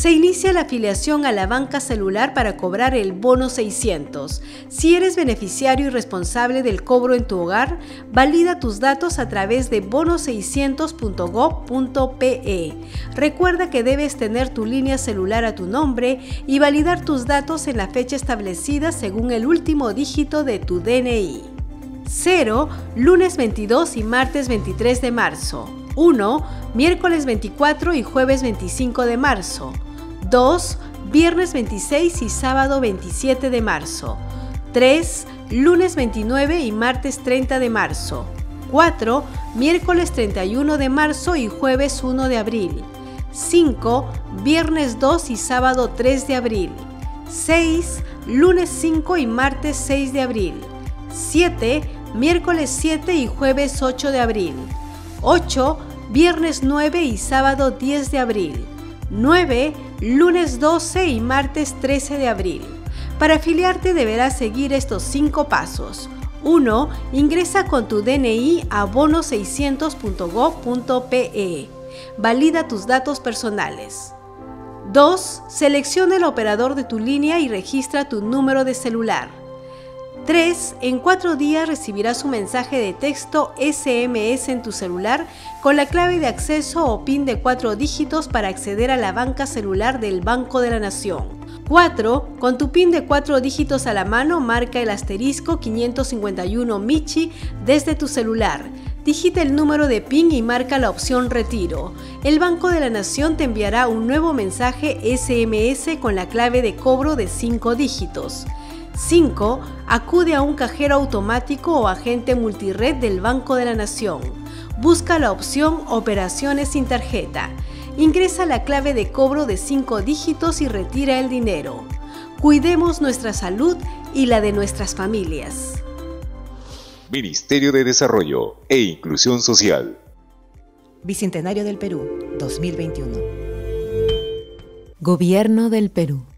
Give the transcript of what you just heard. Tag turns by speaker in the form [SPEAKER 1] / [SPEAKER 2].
[SPEAKER 1] Se inicia la afiliación a la banca celular para cobrar el bono 600. Si eres beneficiario y responsable del cobro en tu hogar, valida tus datos a través de bono600.gov.pe. Recuerda que debes tener tu línea celular a tu nombre y validar tus datos en la fecha establecida según el último dígito de tu DNI. 0. Lunes 22 y martes 23 de marzo. 1. Miércoles 24 y jueves 25 de marzo. 2. Viernes 26 y sábado 27 de marzo. 3. Lunes 29 y martes 30 de marzo. 4. Miércoles 31 de marzo y jueves 1 de abril. 5. Viernes 2 y sábado 3 de abril. 6. Lunes 5 y martes 6 de abril. 7. Miércoles 7 y jueves 8 de abril. 8. Viernes 9 y sábado 10 de abril. 9. Lunes 12 y martes 13 de abril. Para afiliarte deberás seguir estos 5 pasos. 1. Ingresa con tu DNI a bono600.gov.pe. Valida tus datos personales. 2. Selecciona el operador de tu línea y registra tu número de celular. 3. En 4 días recibirás un mensaje de texto SMS en tu celular con la clave de acceso o PIN de 4 dígitos para acceder a la banca celular del Banco de la Nación. 4. Con tu PIN de 4 dígitos a la mano, marca el asterisco 551 Michi desde tu celular. Digita el número de PIN y marca la opción Retiro. El Banco de la Nación te enviará un nuevo mensaje SMS con la clave de cobro de 5 dígitos. 5. Acude a un cajero automático o agente multired del Banco de la Nación. Busca la opción Operaciones sin tarjeta. Ingresa la clave de cobro de 5 dígitos y retira el dinero. Cuidemos nuestra salud y la de nuestras familias.
[SPEAKER 2] Ministerio de Desarrollo e Inclusión Social.
[SPEAKER 3] Bicentenario del Perú, 2021. Gobierno del Perú.